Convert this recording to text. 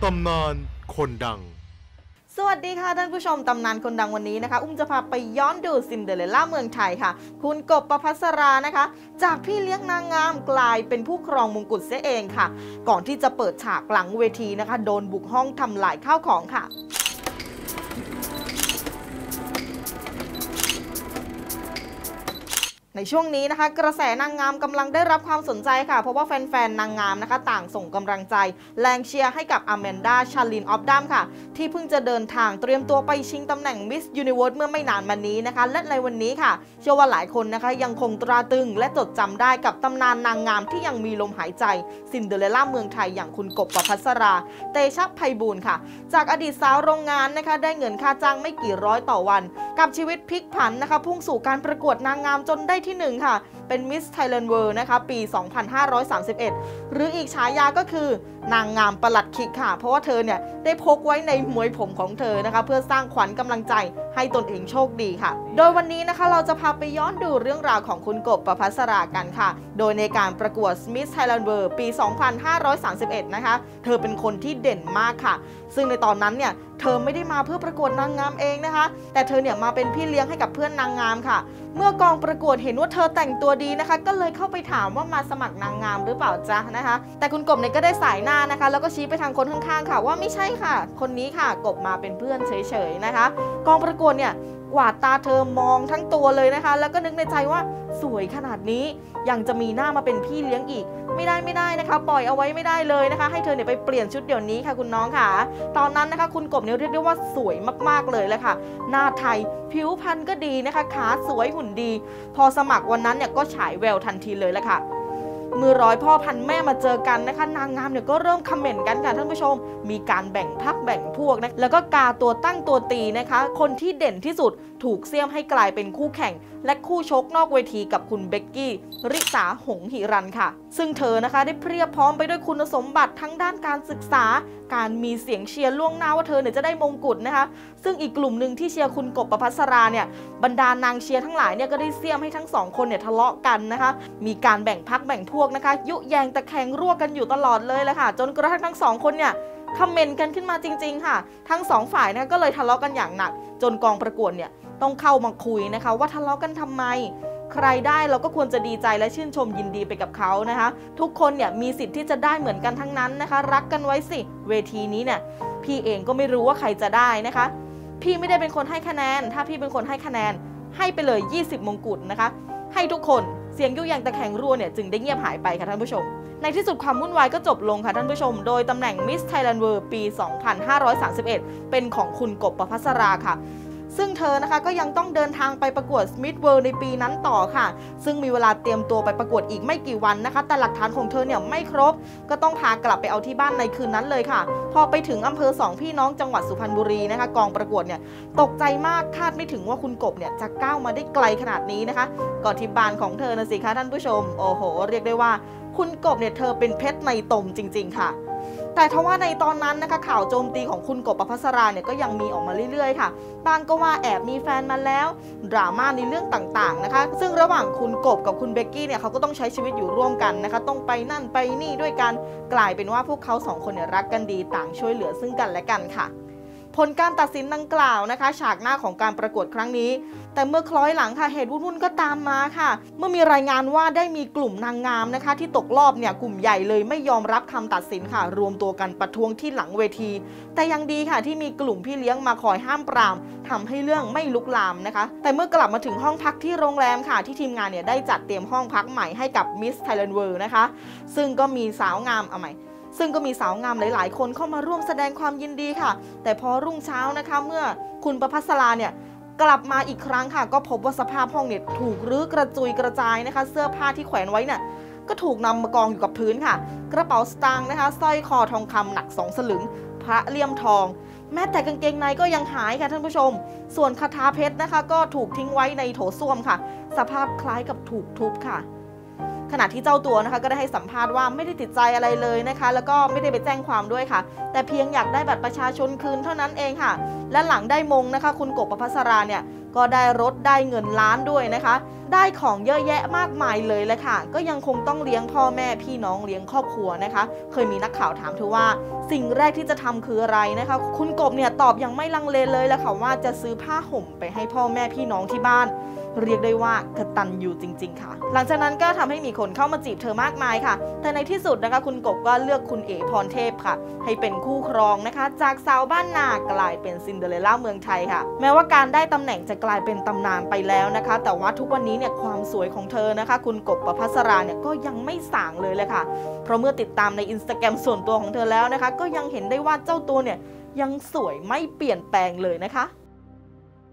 ตำนานคนดังสวัสดีค่ะท่านผู้ชมตำนานคนดังวันนี้นะคะจะพาไปย้อนดูซินเดอเรลล่าเมืองไทยค่ะคุณกบประภัสรานะคะจากพี่เลี้ยงนางงามกลายเป็นผู้ครองมงกุฎเสียเองค่ะก่อนที่จะเปิดฉากหลังเวทีนะคะโดนบุกห้องทำลายข้าวของค่ะในช่วงนี้นะคะกระแสนางงามกำลังได้รับความสนใจค่ะเพราะว่าแฟนๆนางงามนะคะต่างส่งกำลังใจแรงเชียร์ให้กับอแมนดาชาลินออฟดัมค่ะที่เพิ่งจะเดินทางเตรียมตัวไปชิงตำแหน่งมิสยูนิเวิร์สเมื่อไม่นานมานี้นะคะและในวันนี้ค่ะเชื่อว่าหลายคนนะคะยังคงตราตรึงและจดจำได้กับตำนานนางงามที่ยังมีลมหายใจซินเดอเรลล่าเมืองไทยอย่างคุณกบประภัสราเตชะไพบูลย์ค่ะจากอดีตสาวโรงงานนะคะได้เงินค่าจ้างไม่กี่ร้อยต่อวันกับชีวิตพลิกผันนะคะพุ่งสู่การประกวดนางงามจนได้ที่1ค่ะเป็นมิสไทยแลนด์เวิลด์นะคะปี 2531 หรืออีกฉายาก็คือนางงามประหลัดขิกค่ะเพราะว่าเธอเนี่ยได้พกไว้ในมวยผมของเธอนะคะเพื่อสร้างขวัญกำลังใจให้ตนเองโชคดีค่ะโดยวันนี้นะคะเราจะพาไปย้อนดูเรื่องราวของคุณกบประภัสรากันค่ะโดยในการประกวด Miss Thailand World ปี 2531 นะคะเธอเป็นคนที่เด่นมากค่ะซึ่งในตอนนั้นเนี่ยเธอไม่ได้มาเพื่อประกวดนางงามเองนะคะแต่เธอเนี่ยมาเป็นพี่เลี้ยงให้กับเพื่อนนางงามค่ะเมื่อกองประกวดเห็นว่าเธอแต่งตัวดีนะคะก็เลยเข้าไปถามว่ามาสมัครนางงามหรือเปล่าจ๊ะนะคะแต่คุณกบเนี่ยก็ได้สายหน้านะคะแล้วก็ชี้ไปทางคนข้างๆค่ะว่าไม่ใช่ค่ะคนนี้ค่ะกบมาเป็นเพื่อนเฉยๆนะคะกองประกวดเนี่ยกวาดตาเธอมองทั้งตัวเลยนะคะแล้วก็นึกในใจว่าสวยขนาดนี้ยังจะมีหน้ามาเป็นพี่เลี้ยงอีกไม่ได้นะคะปล่อยเอาไว้ไม่ได้เลยนะคะให้เธอเนี่ยไปเปลี่ยนชุดเดี๋ยวนี้ค่ะคุณน้องค่ะตอนนั้นนะคะคุณกบเนี่ยเรียกได้ว่าสวยมากๆเลยแหละค่ะหน้าไทยผิวพรรณก็ดีนะคะขาสวยหุ่นดีพอสมัครวันนั้นเนี่ยก็ฉายแววทันทีเลยแหละค่ะมือร้อยพ่อพันแม่มาเจอกันนะคะนางงามเนี่ยก็เริ่มคอมเมนต์กันค่ะท่านผู้ชมมีการแบ่งพรรคแบ่งพวกนะแล้วก็กาตัวตั้งตัวตีนะคะคนที่เด่นที่สุดถูกเสี้ยมให้กลายเป็นคู่แข่งและคู่ชกนอกเวทีกับคุณเบกกี้ริษาหงหิรันค่ะซึ่งเธอนะคะได้เพียบพร้อมไปด้วยคุณสมบัติทั้งด้านการศึกษาการมีเสียงเชียร์ล่วงหน้าว่าเธอเนี่ยจะได้มงกุฎนะคะซึ่งอีกกลุ่มหนึ่งที่เชียร์คุณกบประภัสราเนี่ยบรรดานางเชียร์ทั้งหลายเนี่ยก็ได้เสี้ยมให้ทั้งสองคนเนี่ยทะเลาะกันนะคะมีการแบ่งพรรคแบ่งพวกนะคะยุแยงตะแคงรั่วกันอยู่ตลอดเลยแหละค่ะจนกระทั่งทั้งสองคนเนี่ยคอมเมนต์กันขึ้นมาจริงๆค่ะทั้งสองฝ่ายนะก็เลยทะเลาะกันอย่างหนักจนกองประกวดเนี่ยต้องเข้ามาคุยนะคะว่าทะเลาะกันทำไมใครได้เราก็ควรจะดีใจและชื่นชมยินดีไปกับเขานะคะทุกคนเนี่ยมีสิทธิ์ที่จะได้เหมือนกันทั้งนั้นนะคะรักกันไว้สิเวทีนี้เนี่ยพี่เองก็ไม่รู้ว่าใครจะได้นะคะพี่ไม่ได้เป็นคนให้คะแนนถ้าพี่เป็นคนให้คะแนนให้ไปเลย20มงกุฎนะคะให้ทุกคนเสียงยุแยงตะแคงรั่วเนี่ยจึงได้เงียบหายไปค่ะท่านผู้ชมในที่สุดความวุ่นวายก็จบลงค่ะท่านผู้ชมโดยตำแหน่ง Miss Thailand World ปี 2531 เป็นของคุณกบประภัสราค่ะซึ่งเธอนะคะก็ยังต้องเดินทางไปประกวด Miss World ในปีนั้นต่อค่ะซึ่งมีเวลาเตรียมตัวไปประกวดอีกไม่กี่วันนะคะแต่หลักฐานของเธอเนี่ยไม่ครบก็ต้องพากลับไปเอาที่บ้านในคืนนั้นเลยค่ะพอไปถึงอำเภอ2พี่น้องจังหวัดสุพรรณบุรีนะคะกองประกวดเนี่ยตกใจมากคาดไม่ถึงว่าคุณกบเนี่ยจะก้าวมาได้ไกลขนาดนี้นะคะก็ที่บ้านของเธอนะสิคะท่านผู้ชมโอ้โหเรียกได้ว่าคุณกบเนี่ยเธอเป็นเพชรในตมจริงๆค่ะแต่ทว่าในตอนนั้นนะคะข่าวโจมตีของคุณกบประภัสราเนี่ยก็ยังมีออกมาเรื่อยๆค่ะบางก็ว่าแอบมีแฟนมาแล้วดราม่าในเรื่องต่างๆนะคะซึ่งระหว่างคุณกบกับคุณเบกกี้เนี่ยเขาก็ต้องใช้ชีวิตอยู่ร่วมกันนะคะต้องไปนั่นไปนี่ด้วยกันกลายเป็นว่าพวกเขาสองคนเนี่ยรักกันดีต่างช่วยเหลือซึ่งกันและกันค่ะผลการตัดสินดังกล่าวนะคะฉากหน้าของการประกวดครั้งนี้แต่เมื่อคล้อยหลังค่ะเหตุวุ่นๆก็ตามมาค่ะเมื่อมีรายงานว่าได้มีกลุ่มนางงามนะคะที่ตกรอบเนี่ยกลุ่มใหญ่เลยไม่ยอมรับคำตัดสินค่ะรวมตัวกันประท้วงที่หลังเวทีแต่ยังดีค่ะที่มีกลุ่มพี่เลี้ยงมาคอยห้ามปรามทำให้เรื่องไม่ลุกลามนะคะแต่เมื่อกลับมาถึงห้องพักที่โรงแรมค่ะที่ทีมงานเนี่ยได้จัดเตรียมห้องพักใหม่ให้กับ Miss Thailand World นะคะซึ่งก็มีสาวงามหลายๆคนเข้ามาร่วมแสดงความยินดีค่ะแต่พอรุ่งเช้านะคะเมื่อคุณประภัสราเนี่ยกลับมาอีกครั้งค่ะก็พบว่าสภาพห้องเนี่ยถูกรื้อกระจุยกระจายนะคะเสื้อผ้าที่แขวนไว้เนี่ยก็ถูกนำมากองอยู่กับพื้นค่ะกระเป๋าสตางค์นะคะสร้อยคอทองคำหนัก2 สลึงพระเลี่ยมทองแม้แต่กางเกงในก็ยังหายค่ะท่านผู้ชมส่วนคาถาเพชรนะคะก็ถูกทิ้งไว้ในโถส้วมค่ะสภาพคล้ายกับถูกทุบค่ะขณะที่เจ้าตัวนะคะก็ได้ให้สัมภาษณ์ว่าไม่ได้ติดใจอะไรเลยนะคะแล้วก็ไม่ได้ไปแจ้งความด้วยค่ะแต่เพียงอยากได้บัตรประชาชนคืนเท่านั้นเองค่ะและหลังได้มงนะคะคุณกบประภัสราเนี่ยก็ได้รถได้เงินล้านด้วยนะคะได้ของเยอะแยะมากมายเลยแหละค่ะก็ยังคงต้องเลี้ยงพ่อแม่พี่น้องเลี้ยงครอบครัวนะคะเคยมีนักข่าวถามเธอว่าสิ่งแรกที่จะทำคืออะไรนะคะคุณกบเนี่ยตอบอย่างไม่ลังเลเลยแหละค่ะว่าจะซื้อผ้าห่มไปให้พ่อแม่พี่น้องที่บ้านเรียกได้ว่ากตัญญูจริงๆค่ะหลังจากนั้นก็ทำให้มีคนเข้ามาจีบเธอมากมายค่ะแต่ในที่สุดนะคะคุณกบก็เลือกคุณเอ๋พรเทพค่ะให้เป็นคู่ครองนะคะจากสาวบ้านนากลายเป็นซินเดอเรลล่าเมืองไทยค่ะแม้ว่าการได้ตำแหน่งจะกลายเป็นตำนานไปแล้วนะคะแต่ว่าทุกวันนี้เนี่ยความสวยของเธอนะคะคุณกบประภัสราเนี่ยก็ยังไม่ส่างเลยค่ะเพราะเมื่อติดตามใน Instagram ส่วนตัวของเธอแล้วนะคะก็ยังเห็นได้ว่าเจ้าตัวเนี่ยยังสวยไม่เปลี่ยนแปลงเลยนะคะ